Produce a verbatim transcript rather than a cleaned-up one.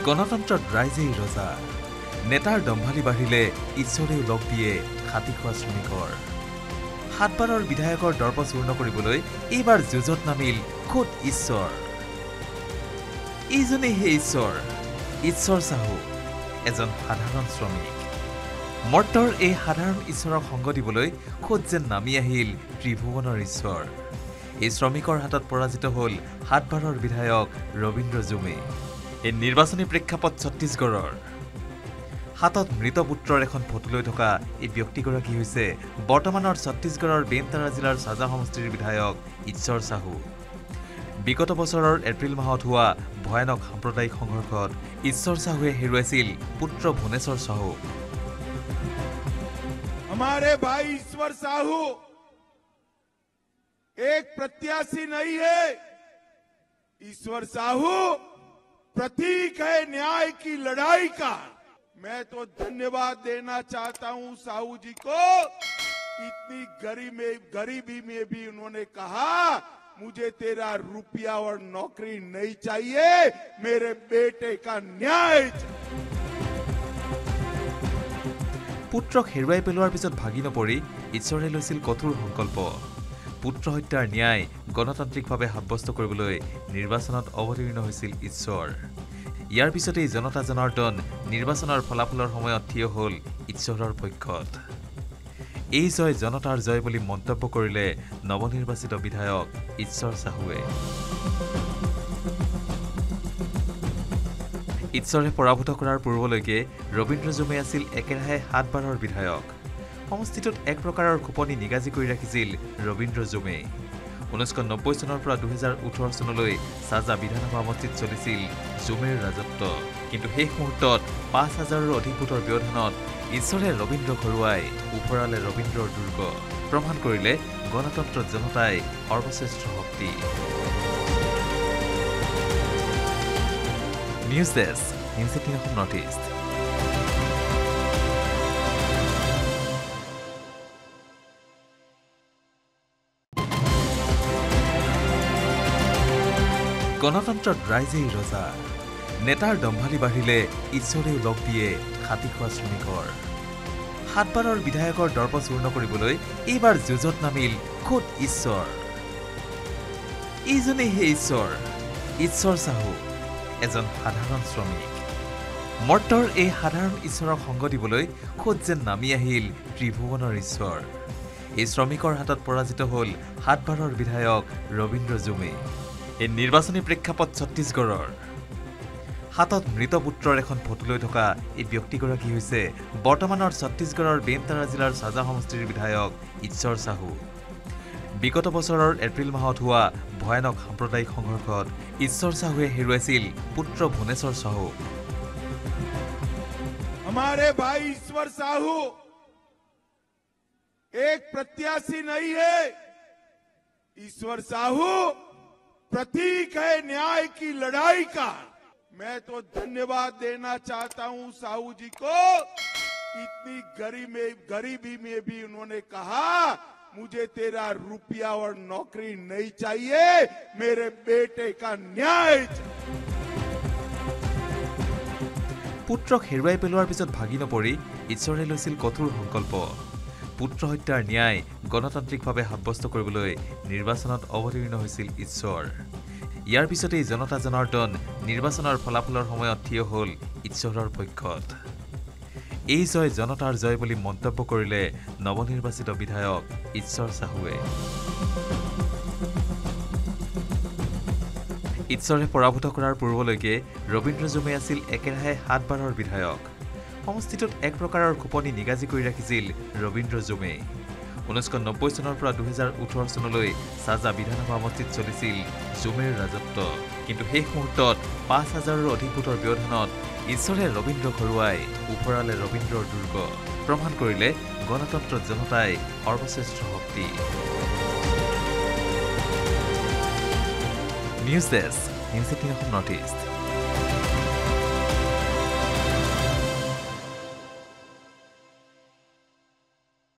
গণতন্ত্ৰত ৰাইজেই ৰজা নেতাৰ দম্ভালি বাঢ়িলে ঈশ্বৰেও লগ দিয়ে খাটি খোৱা শ্ৰমিকৰ সাতবাৰৰ বিধায়কৰ দৰ্প চূৰ্ণ কৰিবলৈ এইবাৰ যুঁজত নামিল খোদ ঈশ্বৰ এইজনেই হে ঈশ্বৰ ঈশ্বৰ সাহু এজন সাধাৰণ শ্ৰমিক মৰ্তৰ এই সাধাৰণ ঈশ্বৰৰ সংগ দিবলৈ খোদ যেন নামি আহিল ত্ৰিভুৱনৰ ঈশ্বৰ এই শ্ৰমিকৰ হাতত পৰাজিত হ'ল সাতবাৰৰ বিধায়ক ৰবীন্দ্ৰ জুমে এই নিৰ্বাচনী প্ৰেক্ষাপট ছত্তীশগড়ৰ হাতত মৃত পুত্ৰৰ এখন ফটো লৈ থকা এই ব্যক্তিগৰাকী হৈছে বৰ্তমানৰ ছত্তীশগড়ৰ বেনতাৰা জিলাৰ সাজা সমষ্টিৰ বিধায়ক ঈশ্বৰ সাহু বিগত বছৰৰ এপ্ৰিল মাহত হোৱা ভয়ানক সাম্প্ৰদায়িক সংঘৰ্ষত ঈশ্বৰ সাহুৱে হেৰুৱাইছিল পুত্ৰ ভুৱনেশ্বৰ সাহু हमारे भाई ईश्वर साहू एक प्रत्याशी नहीं है ईश्वर साहू प्रतीक है न्याय की लड़ाई का मैं तो धन्यवाद देना चाहता हूं साहू जी को इतनी गरीब में गरीबी में भी उन्होंने कहा मुझे तेरा रुपया और नौकरी नहीं चाहिए मेरे बेटे का न्याय পুত্ৰক হেৰুৱাই পেলোৱাৰ পিছত ভাগি নপৰি ঈশ্বৰে লৈছিল কঠোৰ সংকল্প পুত্ৰ হত্যাৰ ন্যায় গণতান্ত্ৰিকভাৱে সাব্যস্ত কৰিবলৈ নিৰ্বাচনত অৱতীৰ্ণ হৈছিল ঈশ্বৰ ইয়াৰ পিছতেই জনতা জনাৰ্দন নিৰ্বাচনৰ ফলাফলৰ সময়ত থিয় হ'ল ঈশ্বৰৰ পক্ষত এই জয় জনতাৰ জয় বুলি মন্তব্য কৰিলে নৱনিৰ্বাচিত বিধায়ক ঈশ্বৰ সাহুৱে ঈশ্বৰে পৰাভূত কৰাৰ পূৰ্বলৈকে ৰবীন্দ্ৰ জুমে আছিল একেৰাহে সাতবাৰৰ বিধায়ক সমষ্টিটোত এক প্ৰকাৰৰ খোপনি নিগাজি কৰি ৰাখিছিল ৰবীন্দ্ৰ জুমে ঊনৈছশ নব্বৈ চনৰ পৰা দুহেজাৰ ওঠৰ চনলৈ সাজা বিধানসভা সমষ্টিত চলিছিল জুমেৰ ৰাজত্ব কিন্তু শেষ মুহূৰ্তত পাঁচ হাজাৰৰ অধিক ভোটৰ ব্যৱধানত ঈশ্বৰে ৰবীন্দ্ৰ ঘৰুৱাই ওপৰালে ৰবীন্দ্ৰৰ দুৰ্গ প্ৰমাণ কৰিলে গণতন্ত্ৰত জনতাই সৰ্বশ্ৰেষ্ঠ শক্তি News Desk, News eighteen Assam Northeast. গণতন্ত্ৰত ৰাইজেই ৰজা নেতাৰ দম্ভালি বাঢ়িলে ঈশ্বৰেও লগ দিয়ে খাটি খোৱা শ্ৰমিকৰ সাতবাৰৰ বিধায়কৰ দৰ্প চূৰ্ণ কৰিবলৈ এইবাৰ যুঁজত নামিল খোদ ঈশ্বৰ এইজনেই হে ঈশ্বৰ ঈশ্বৰ সাহু এজন সাধাৰণ শ্ৰমিক মৰ্তৰ এই সাধাৰণ ঈশ্বৰৰ সংগ দিবলৈ খোদ যেন নামি আহিল ত্ৰিভুৱনৰ ঈশ্বৰ এই শ্ৰমিকৰ হাতত পৰাজিত হ'ল সাতবাৰৰ বিধায়ক ৰবীন্দ্ৰ জুমে এই নিৰ্বাচনী প্ৰেক্ষাপট ছত্তীশগড়ৰ হাতত মৃত পুত্ৰৰ এখন ফটো লৈ থকা এই ব্যক্তিগৰাকী হৈছে বৰ্তমানৰ ছত্তীশগড়ৰ বেনতাৰা জিলাৰ সাজা সমষ্টিৰ বিধায়ক ঈশ্বৰ সাহু বিগত বছৰৰ এপ্ৰিল মাহত হোৱা ভয়ানক সাম্প্ৰদায়িক সংঘৰ্ষত ঈশ্বৰ সাহুৱে হেৰুৱাইছিল পুত্ৰ ভুৱনেশ্বৰ সাহু हमारे भाई ईश्वर साहू एक प्रत्याशी नहीं है ईश्वर साहू प्रतीक है न्याय की लड़ाई का मैं तो धन्यवाद देना चाहता हूं साहू जी को इतनी गरीब में गरीबी में भी उन्होंने कहा मुझे तेरा रुपया और नौकरी नहीं चाहिए मेरे बेटे का न्याय পুত্ৰক হেৰুৱাই পেলোৱাৰ পিছত ভাগি নপৰি ঈশ্বৰে লৈছিল কঠোৰ সংকল্প পুত্ৰ হত্যাৰ ন্যায় গণতান্ত্ৰিকভাৱে সাব্যস্ত কৰিবলৈ নিৰ্বাচনত অৱতীৰ্ণ হৈছিল ঈশ্বৰ ইয়াৰ পিছতেই জনতা জনাৰ্দন নিৰ্বাচনৰ ফলাফলৰ সময়ত থিয় হ'ল ঈশ্বৰৰ পক্ষত এই জয় জনতাৰ জয় বুলি মন্তব্য কৰিলে নৱনিৰ্বাচিত বিধায়ক ঈশ্বৰ সাহুৱে ঈশ্বৰে পৰাভূত কৰাৰ পূৰ্বলৈকে ৰবীন্দ্ৰ জুমে আছিল একেৰাহে সাতবাৰৰ বিধায়ক সমষ্টিটোত এক প্ৰকাৰৰ খোপনি নিগাজি কৰি ৰাখিছিল ৰবীন্দ্ৰ জুমে ঊনৈছশ নব্বৈ চনৰ পৰা দুহেজাৰ ওঠৰ চনলৈ সাজা বিধানসভা সমষ্টিত চলিছিল জুমেৰ ৰাজত্ব কিন্তু শেষ মুহূৰ্তত পাঁচ হাজাৰৰ অধিক ভোটৰ ব্যৱধানত ঈশ্বৰে ৰবীন্দ্ৰ ঘৰুৱাই ওপৰালে ৰবীন্দ্ৰৰ দুৰ্গ প্ৰমাণ কৰিলে গণতন্ত্ৰত জনতাই সৰ্বশ্ৰেষ্ঠ শক্তি News Desk, News eighteen Assam Northeast.